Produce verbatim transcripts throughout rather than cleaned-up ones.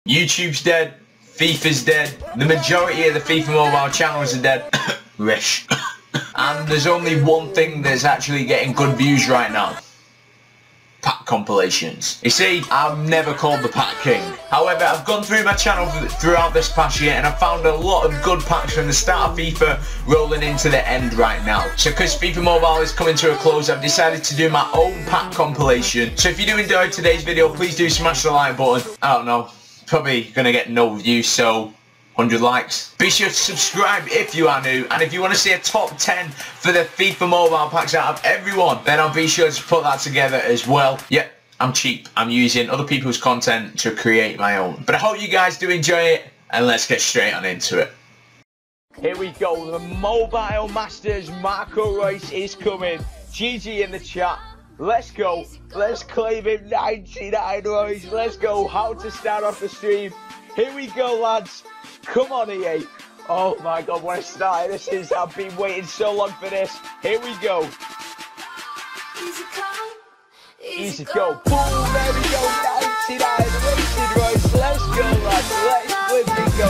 YouTube's dead, FIFA's dead, the majority of the FIFA Mobile channels are dead. Rish. And there's only one thing that's actually getting good views right now. Pack compilations. You see, I'm never called the Pack King. However, I've gone through my channel throughout this past year and I've found a lot of good packs from the start of FIFA rolling into the end right now. So because FIFA Mobile is coming to a close, I've decided to do my own pack compilation. So if you do enjoy today's video, please do smash the like button. I don't know, probably gonna get no views, so one hundred likes. Be sure to subscribe if you are new, and if you want to see a top ten for the FIFA Mobile packs out of everyone, then I'll be sure to put that together as well. Yep, I'm cheap. I'm using other people's content to create my own. But I hope you guys do enjoy it, and let's get straight on into it. Here we go, the Mobile Masters Marco Reus is coming. G G in the chat. Let's go. Let's claim him ninety-nine Reus. Let's go. How to start off the stream. Here we go, lads. Come on, E A. Oh my god, when I started this is, I've been waiting so long for this. Here we go. Easy come, easy, easy go. go. Boom, there we go. ninety-nine Racing Reus. Let's go, lads. Let's flip and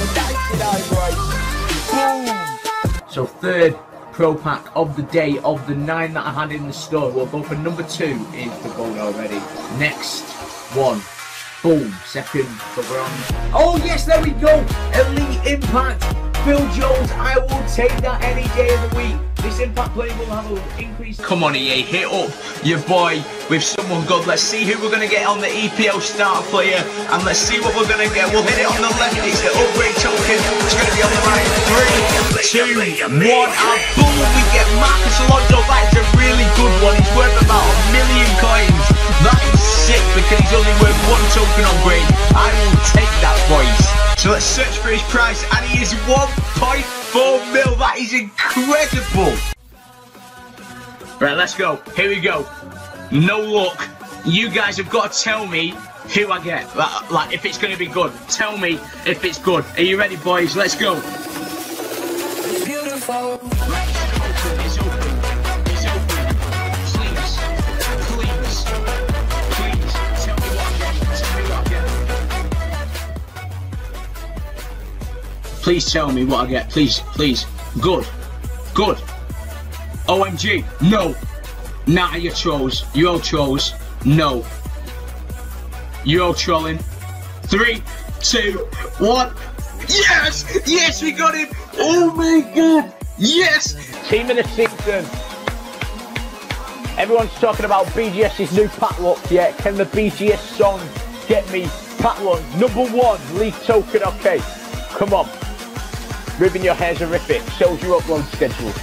go. ninety-nine Reus. Boom. So third pro pack of the day of the nine that I had in the store. We'll go for number two in the boat already. Next one. Boom, second, but we're on. Oh yes, there we go! Elite Impact, Phil Jones, I will take that any day of the week. This Impact play will have an increase. Come on E A, hit up your boy with someone good. Let's see who we're going to get on the E P L starter player, and let's see what we're going to get. We'll hit it on the left, it's the upgrade token. It's going to be on the right. Three, two, one, and boom, we get Marcus Alonso. That's a really good one. He's worth about a million coins. That is sick because he's only worth one token upgrade. I will take that, boys. So let's search for his price, and he is one point four mil. That is incredible. Right, let's go. Here we go. No luck. You guys have got to tell me who I get. Like, like if it's going to be good. Tell me if it's good. Are you ready, boys? Let's go. It's beautiful. It's open. It's open. Please. Please. Please. Tell me what I get. Tell me what I get. Please tell me what I get. Please. Please. Good. Good. O M G. No. Nah, you trolls. You all trolls. No. You all trolling. Three, two, one. Yes! Yes, we got him! Oh my god! Yes! Team of the season. Everyone's talking about BGS's new pack look. Yeah, can the B G S song get me pack look? Number one, league token. Okay, come on. Ribbing your hair's horrific. Shows your upload schedule.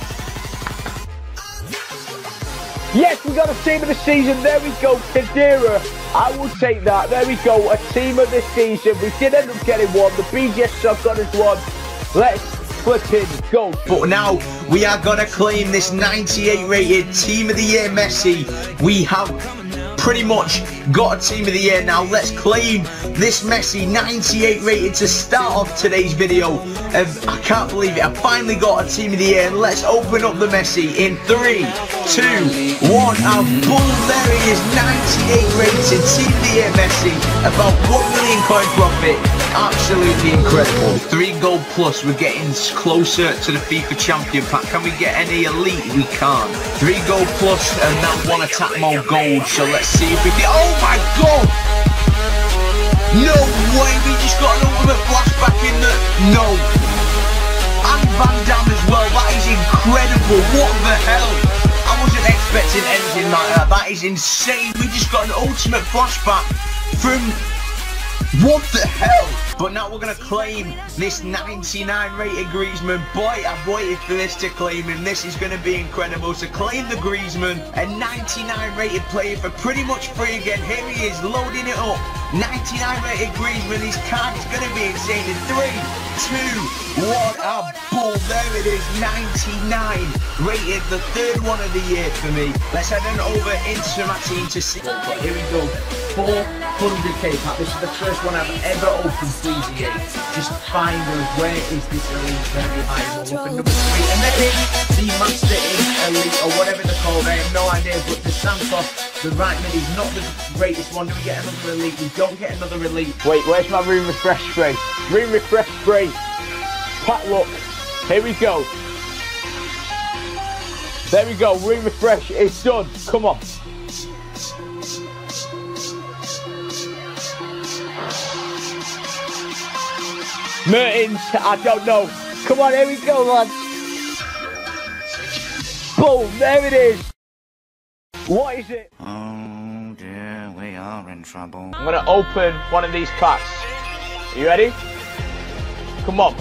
Yes, we got a team of the season. There we go, Kadira. I will take that. There we go, a team of the season. We did end up getting one. The B G S song got us one. Let's flipping go. But now we are gonna claim this ninety-eight rated team of the year Messi. We have pretty much got a team of the year now. Let's claim this Messi ninety-eight rated to start off today's video. Um, I can't believe it. I finally got a team of the year, and let's open up the Messi in three, two, one, and boom, there he is, ninety-eight rated team of the year Messi. About one million coin profit. Absolutely incredible. Three gold plus. We're getting closer to the FIFA champion pack. Can we get any elite? We can't. Three gold plus and that one attack mode gold. So let's see if we can. Oh my god! No way! We just got an ultimate flashback in the. No! And Van Damme as well. That is incredible. What the hell? I wasn't expecting anything like that. That is insane. We just got an ultimate flashback from. What the hell? But now we're going to claim this ninety-nine rated Griezmann. Boy, I've waited for this to claim him. This is going to be incredible. So claim the Griezmann, a ninety-nine rated player for pretty much free again. Here he is, loading it up. ninety-nine rated Griezmann. His card is going to be insane in three, two, one, and boom, there it is, ninety-nine rated, the third one of the year for me. Let's head on over into my team to see. But here we go, four hundred K pack. This is the first one I've ever opened, please E A. Just find us, where is this elite? Very high, we'll open number three, and then the Master Ink Elite, or whatever they're called, I have no idea, but the Santos The right mid is not the greatest one. Do we get another elite? We don't get another elite. Wait, where's my room refresh spray? Room refresh spray. Pat, look. Here we go. There we go. Room refresh is done. Come on. Mertens, I don't know. Come on, here we go, lads. Boom, there it is. What is it? Oh dear, we are in trouble. I'm gonna open one of these packs. Are you ready? Come on.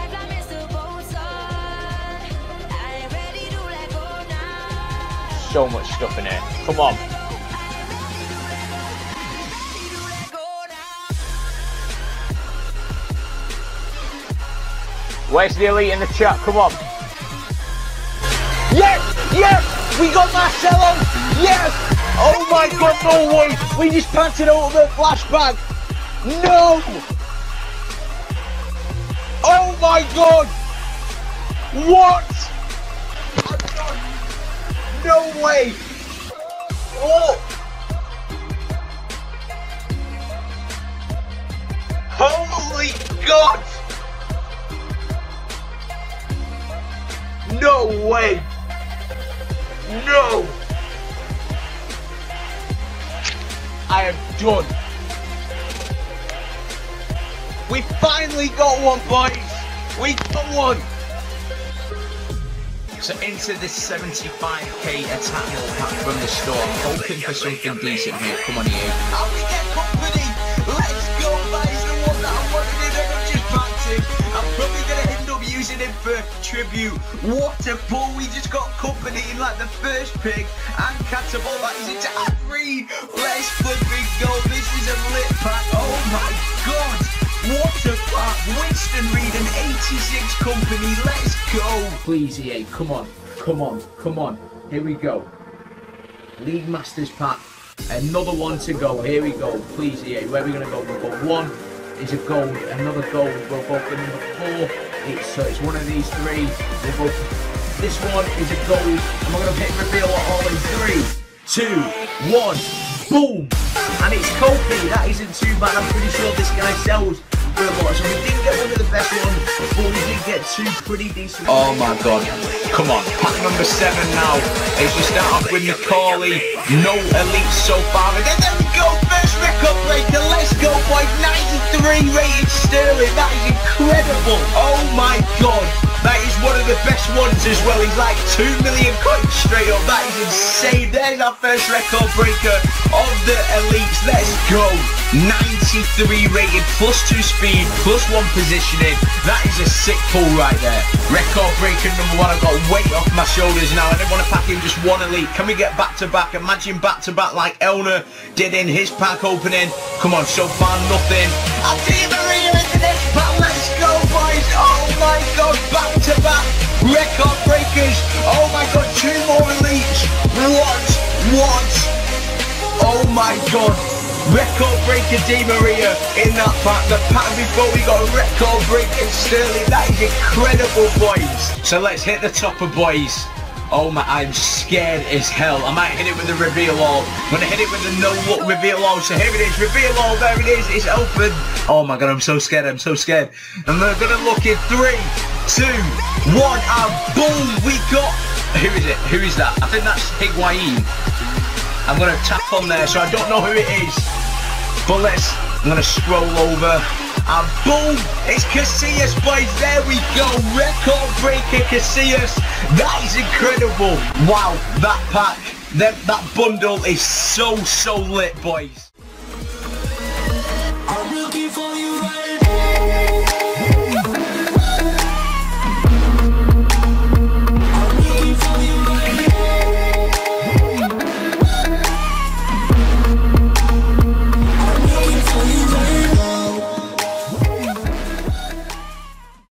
So much stuff in here. Come on. Where's the elite in the chat? Come on. Yes! Yes! We got Marcelo! Yes! Oh my god, no way! We just planted out the flashback! No! Oh my god! What? No way! Oh! Holy god! No way! No! I am done. We finally got one, boys! We got one! So into this seventy-five K attack mill pack from the store. I'm hoping for something decent here. Come on, here. How we get company? Let's go, guys. The one that I wanted in and I just backed him. I'm probably going to end up using him for tribute. What a pull. We just got company in like the first pick. And Catapult, that is into ad three. Let's flipping go. This is a lit pack. Oh my god. What a pack. Winston Reed and eighty-six company. Let's go. Please, E A, come on, come on, come on. Here we go. League Masters pack. Another one to go. Here we go. Please, E A, where are we going to go? We've got one is a gold, another gold. We'll go for number four. It's, so it's one of these three. We'll go for, this one is a gold. And we're going to hit reveal all in three, two, one. Boom! And it's Kofi. That isn't too bad. I'm pretty sure this guy sells for a lot. So we didn't get one of the best ones, but we did get two pretty decent. Oh my god. Come on. Pack number seven now. As you start off with Macaulay. No elite so far. And then there we go. First record breaker. Let's go, boy. ninety-three rated Sterling. That is incredible. Oh my god. That is one of the best ones as well. He's like two million coins straight up. That is insane. There's our first record breaker of the elites. Let's go. ninety-three rated, plus two speed, plus one positioning. That is a sick pull right there. Record breaker number one. I've got weight off my shoulders now. I don't want to pack in just one elite. Can we get back to back? Imagine back to back like Elner did in his pack opening. Come on, so far nothing. I'll Di Maria into this pack. Let's go, boys. Oh my god, back to back record breakers. Oh my god, two more elites. What? What? Oh my god. Record breaker Di Maria in that pack. The pack before we got record breaker Sterling. That is incredible, boys. So let's hit the topper, boys. Oh my, I'm scared as hell. I might hit it with the reveal all. I'm gonna hit it with the no look reveal all. So here it is, reveal all, there it is, it's open. Oh my god, I'm so scared, I'm so scared. And we're gonna look in three, two, one, and boom, we got, who is it, who is that? I think that's Higuain. I'm gonna tap on there, so I don't know who it is. But let's, I'm gonna scroll over. And boom, it's Casillas, boys, there we go, record breaker Casillas. That is incredible. Wow, that pack, that, that bundle is so, so lit, boys.